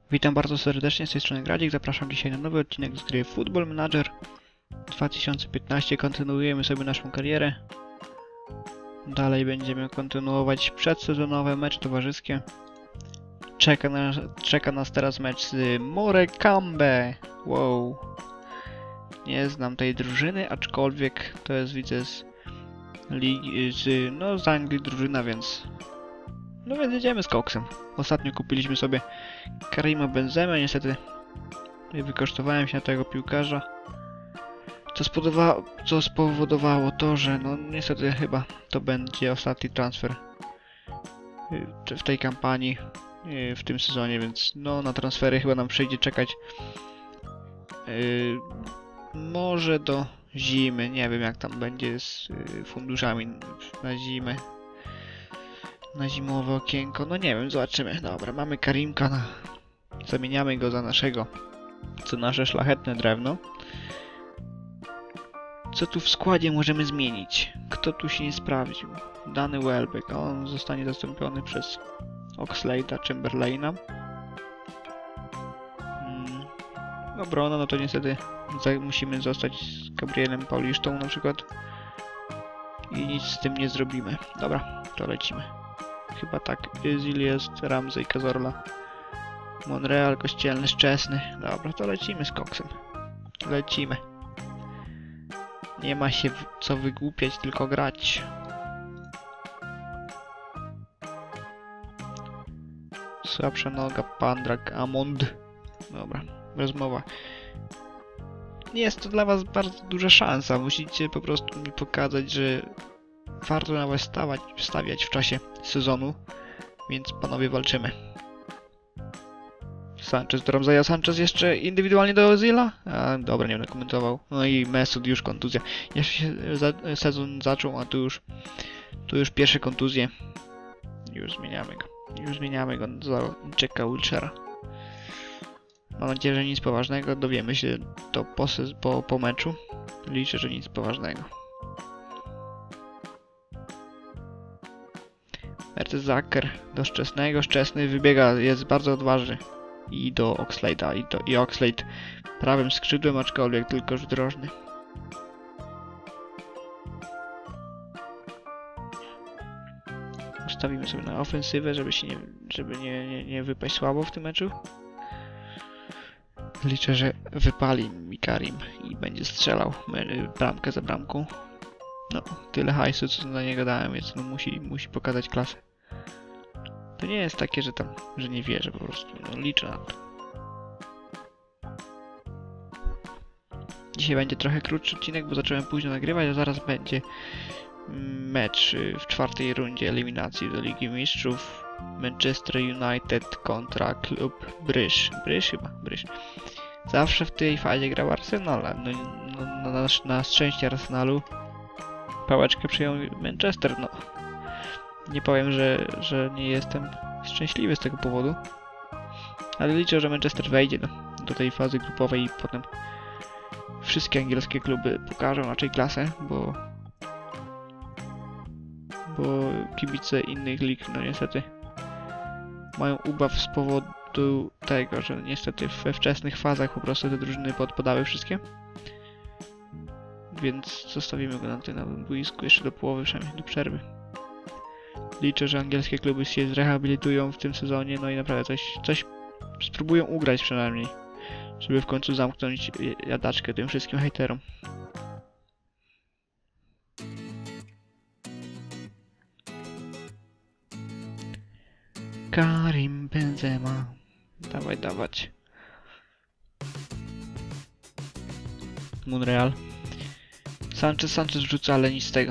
Witam bardzo serdecznie, z tej strony Gradzik. Zapraszam dzisiaj na nowy odcinek z gry Football Manager 2015. Kontynuujemy sobie naszą karierę. Dalej będziemy kontynuować przedsezonowe mecze towarzyskie. Czeka nas teraz mecz z Morecambe. Wow. Nie znam tej drużyny, aczkolwiek to jest, widzę, z ligi, z Anglii drużyna, więc jedziemy z koksem. Ostatnio kupiliśmy sobie Karima Benzemę, niestety nie wykosztowałem się na tego piłkarza, co spowodowało to, że niestety chyba to będzie ostatni transfer w tej kampanii, w tym sezonie, więc na transfery chyba nam przyjdzie czekać może do zimy. Nie wiem, jak tam będzie z funduszami na zimę. Na zimowe okienko, nie wiem, zobaczymy. Dobra, mamy Karimka, zamieniamy go za nasze szlachetne drewno. Co tu w składzie możemy zmienić? Kto tu się nie sprawdził? Danny Welbeck, on zostanie zastąpiony przez Oxlade'a Chamberlaina. Obrona, to niestety musimy zostać z Gabrielem Paulistą na przykład. I nic z tym nie zrobimy. Dobra, to lecimy. Chyba tak, Özil jest, Ramsey, Cazorla, Monreal, Kościelny, Szczesny. Dobra, to lecimy z koksem. Lecimy. Nie ma się co wygłupiać, tylko grać. Słabsza noga, Pandrak, Amond. Dobra, rozmowa. Nie jest to dla was bardzo duża szansa. Musicie po prostu mi pokazać, że warto na was stawiać w czasie sezonu, więc panowie, walczymy. Sanchez do Ramseya, Sanchez jeszcze indywidualnie do Özila? Dobra, nie będę komentował. No i Mesut, już kontuzja. Jeszcze się sezon zaczął, a tu już pierwsze kontuzje. Już zmieniamy go za Jacka Wilshera. Mam nadzieję, że nic poważnego. Dowiemy się to po meczu. Liczę, że nic poważnego. Mertesacker do Szczesnego. Szczesny wybiega, jest bardzo odważny. I do Oxlade'a. I Oxlade prawym skrzydłem, aczkolwiek tylko już drożny. Ustawimy sobie na ofensywę, żeby nie wypaść słabo w tym meczu. Liczę, że wypali mi Karim i będzie strzelał bramkę za bramką. Tyle hajsu, co na niego dałem, więc musi pokazać klasę. To nie jest takie, że nie wierzę, po prostu liczę na to. Dzisiaj będzie trochę krótszy odcinek, bo zacząłem późno nagrywać, a zaraz będzie mecz w czwartej rundzie eliminacji do Ligi Mistrzów. Manchester United kontra klub Bruges. Bruges. Zawsze w tej fazie grał Arsenal. Na szczęście Arsenalu pałeczkę przyjął Manchester. Nie powiem, że nie jestem szczęśliwy z tego powodu. Ale liczę, że Manchester wejdzie do tej fazy grupowej i potem wszystkie angielskie kluby pokażą raczej klasę, bo kibice innych lig niestety mają ubaw z powodu tego, że niestety we wczesnych fazach po prostu te drużyny podpadały wszystkie. Więc zostawimy go na tym nowym boisku jeszcze do połowy, przynajmniej do przerwy. Liczę, że angielskie kluby się zrehabilitują w tym sezonie, i naprawdę coś spróbują ugrać przynajmniej, żeby w końcu zamknąć jadaczkę tym wszystkim hejterom. Karim Benzema. Dawać. Monreal. Sanchez wrzuca, ale nic z tego.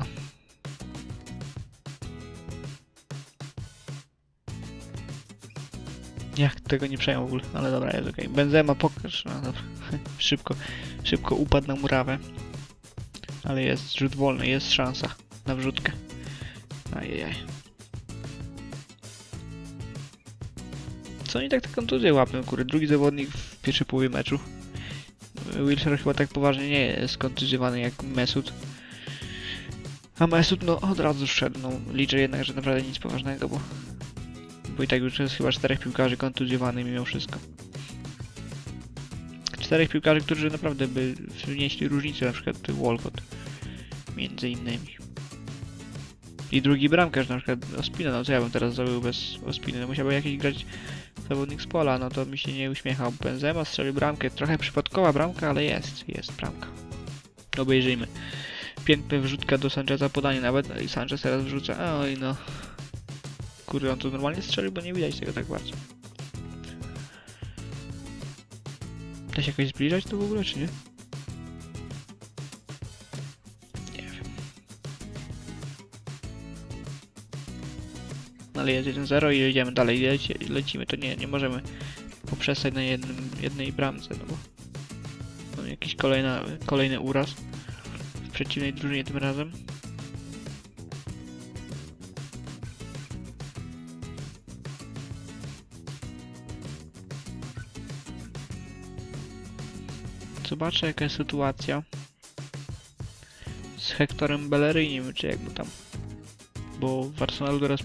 Jak tego nie przejął w ogóle, ale dobra, jest okej. Benzema, pokaż. Dobra. Szybko upadł na murawę. Ale jest rzut wolny, jest szansa na wrzutkę. Ajajaj. Co oni tak te kontuzje łapią, drugi zawodnik w pierwszej połowie meczu. Wilshere chyba tak poważnie nie jest kontuzjowany jak Mesut. A Mesut od razu wszedł. Liczę jednak, że naprawdę nic poważnego, bo i tak już jest chyba 4 piłkarzy kontuzjowanych mimo wszystko. 4 piłkarzy, którzy naprawdę by wnieśli różnicę, na przykład Walcott między innymi. I drugi bramkarz, na przykład Ospina, no co ja bym teraz zrobił bez Ospiny? No musiałby jakiś grać zawodnik z pola, no to mi się nie uśmiechał. Benzema strzelił bramkę, trochę przypadkowa bramka, ale jest bramka. Obejrzyjmy. Piękna wrzutka do Sancheza, podanie nawet, no i Sanchez teraz wrzuca, oj no. Kurde, on to normalnie strzelił, bo nie widać tego tak bardzo. Da się jakoś zbliżać to w ogóle, czy nie? Nie wiem. Ale jest 1-0 i jedziemy dalej, lecimy, to nie możemy poprzestać na jednej bramce, no bo mamy jakiś kolejny uraz w przeciwnej drużynie tym razem. Zobaczę jaka jest sytuacja z Hectorem Bellerinem, czy jak mu tam, bo w Arsenalu teraz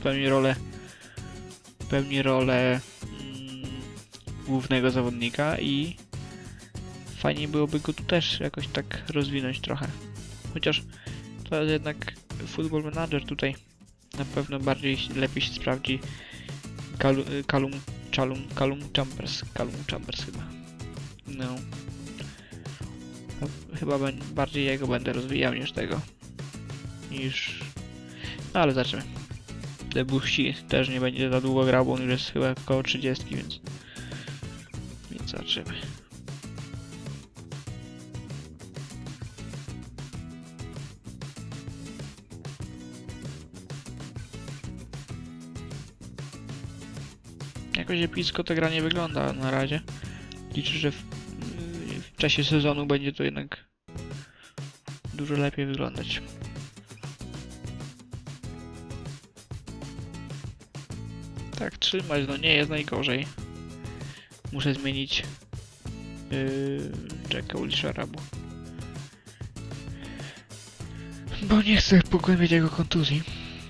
pełni rolę głównego zawodnika i fajnie byłoby go tu też jakoś tak rozwinąć trochę. Chociaż to jest jednak Football Manager tutaj na pewno lepiej się sprawdzi Callum Chambers chyba. No. Chyba bardziej jego będę rozwijał niż tego. No ale zobaczymy. Debussy też nie będzie za długo grał, bo on już jest chyba około 30, więc zobaczymy. Jakoś epicko ta gra nie wygląda na razie. Liczę, że w czasie sezonu będzie to jednak dużo lepiej wyglądać. Tak, trzymać, no nie jest najgorzej. Muszę zmienić Jacka Wilshera, bo nie chcę pogłębiać jego kontuzji.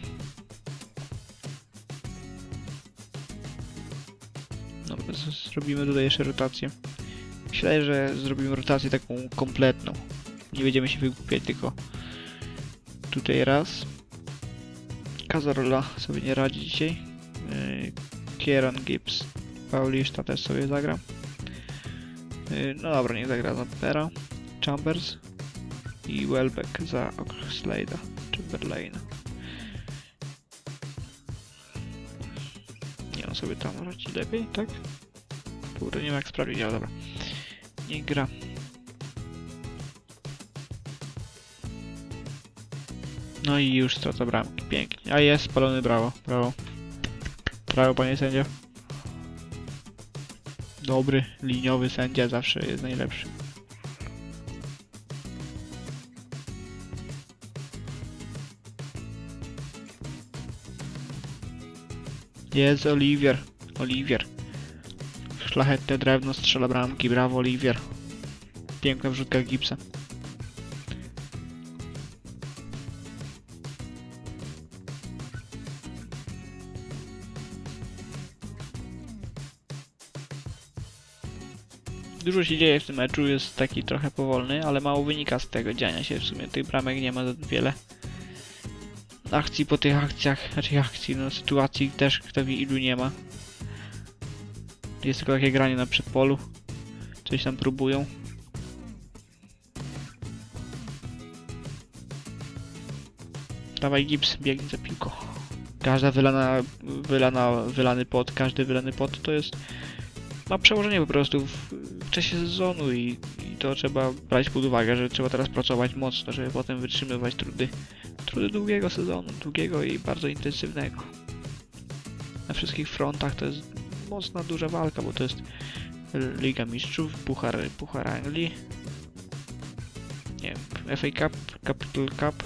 Dobra, zrobimy tutaj jeszcze rotację. Myślę, że zrobimy rotację taką kompletną. Nie będziemy się wygłupiać, tylko tutaj Cazorla sobie nie radzi dzisiaj. Kieran Gibbs, Paulista też sobie zagra. No dobra, niech zagra za Pera, Chambers i Welbeck za Oxlade'a, Chamberlaina. Nie, on sobie tam radzi lepiej, tak? Kurde, nie wiem jak sprawdzić, ale dobra. Nie gra. No i już strata bramki, pięknie. A jest spalony, brawo, brawo. Brawo, panie sędzio. Dobry, liniowy sędzia zawsze jest najlepszy. Jest Olivier. Szlachetne drewno strzela bramki, brawo Olivier. Piękna wrzutka Gibbsa. Dużo się dzieje w tym meczu, jest taki trochę powolny, ale mało wynika z tego dziania się w sumie. Tych bramek nie ma zbyt wiele. Akcji po tych akcjach, no sytuacji też kto wie ilu nie ma. Jest tylko takie granie na przedpolu. Coś tam próbują. Dawaj Gibbs, biegnij za piłką. Każdy wylany pot to jest... ma przełożenie po prostu w czasie sezonu i to trzeba brać pod uwagę, że trzeba teraz pracować mocno, żeby potem wytrzymywać trudy długiego sezonu, długiego i bardzo intensywnego. Na wszystkich frontach to jest mocna, duża walka, bo to jest Liga Mistrzów, Puchar Anglii, nie wiem, FA Cup, Capital Cup,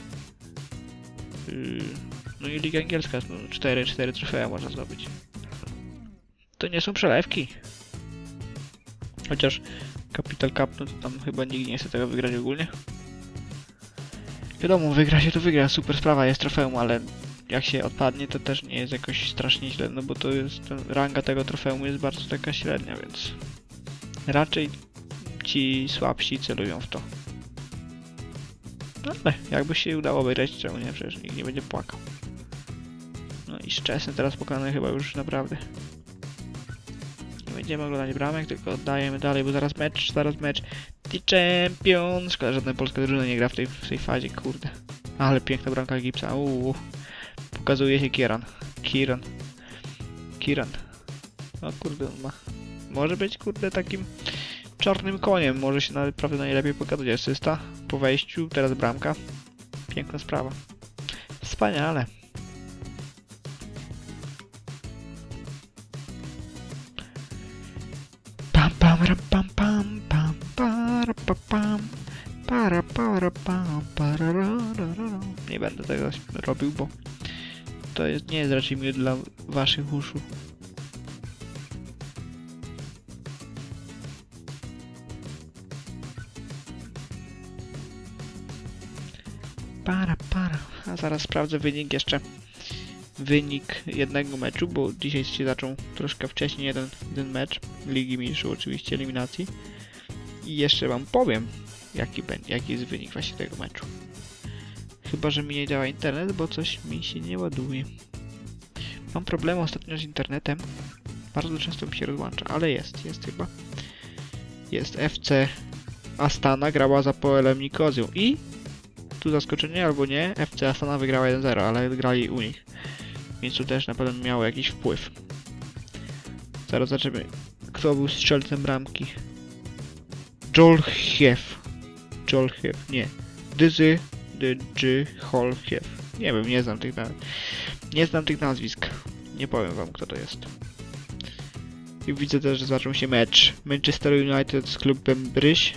no i Liga Angielska, no 4 trofea można zdobyć. To nie są przelewki. Chociaż Capital Cup, no to tam chyba nikt nie chce tego wygrać ogólnie. Wiadomo, wygra się to wygra, super sprawa, jest trofeum, ale jak się odpadnie to też nie jest jakoś strasznie źle, no bo to jest, ranga tego trofeum jest bardzo taka średnia, więc raczej ci słabsi celują w to. No ale jakby się udało wygrać, czemu nie? Przecież nikt nie będzie płakał. No i Szczesny teraz pokonany chyba już naprawdę. Nie będziemy oglądać bramek, tylko oddajemy dalej, bo zaraz mecz. The Champions! Szkoda, że żadna polska drużyna nie gra w tej fazie, kurde. Ale piękna bramka Gipsa, Pokazuje się Kiran. O kurde, on ma... Może być, kurde, takim czarnym koniem. Może się naprawdę najlepiej pokazać. Asysta po wejściu, teraz bramka. Piękna sprawa. Wspaniale. Pam pam ram pam pam pam para pa pam para pam parararara. Nie będę tego robił, bo to jest, nie jest raczej miód dla waszych uszu. Para. A zaraz sprawdzę wynik jeszcze. Wynik jednego meczu, bo dzisiaj się zaczął troszkę wcześniej jeden mecz Ligi Mistrzów, oczywiście eliminacji. I jeszcze wam powiem, jaki jest wynik właśnie tego meczu. Chyba że mi nie działa internet, bo coś mi się nie ładuje. Mam problemy ostatnio z internetem. Bardzo często mi się rozłącza, ale jest chyba. Jest FC Astana, grała za Apoelem Nikozją i tu zaskoczenie albo nie, FC Astana wygrała 1-0, ale grali u nich. Więc tu też na pewno miało jakiś wpływ. Zaraz zobaczymy, kto był strzelcem bramki. Jolchiev, nie. Dyzy Holchiev. Nie wiem, nie znam tych nazwisk. Nie powiem wam, kto to jest. I widzę też, że zaczął się mecz Manchester United z klubem Bryś.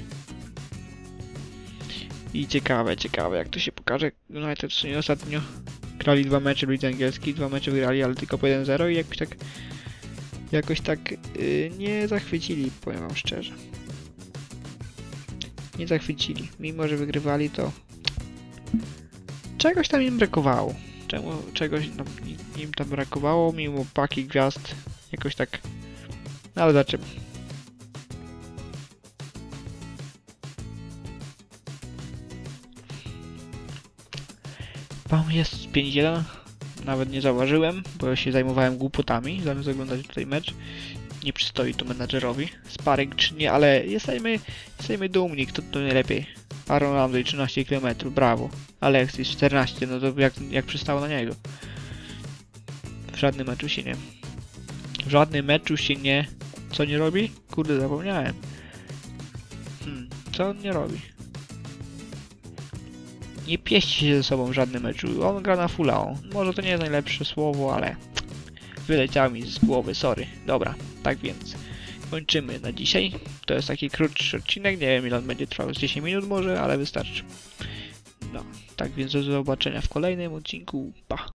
I ciekawe jak to się pokaże. United w sumie ostatnio grali 2 mecze w lidze angielskiej, 2 mecze wygrali, ale tylko po 1-0 i jakoś tak nie zachwycili, powiem wam szczerze. Nie zachwycili. Mimo że wygrywali, to czegoś tam im brakowało. Czegoś im tam brakowało, mimo paki gwiazd. Jakoś tak. No ale zobaczymy. Wam jest 5-1. Nawet nie zauważyłem, bo się zajmowałem głupotami, zamiast oglądać tutaj mecz. Nie przystoi to menadżerowi. Sparring czy nie, ale jesteśmy dumni, kto to najlepiej. Aaron Ramsey 13 km, brawo. Alexis 14, no to jak przystało na niego. W żadnym meczu się nie... Co nie robi? Kurde, zapomniałem. Co on nie robi? Nie pieści się ze sobą w żadnym meczu. On gra na fulla. Może to nie jest najlepsze słowo, ale... Wyleciało mi z głowy, sorry. Dobra, tak więc kończymy na dzisiaj. To jest taki krótszy odcinek, nie wiem ile on będzie trwał, z 10 minut może, ale wystarczy. No, tak więc do zobaczenia w kolejnym odcinku. Pa!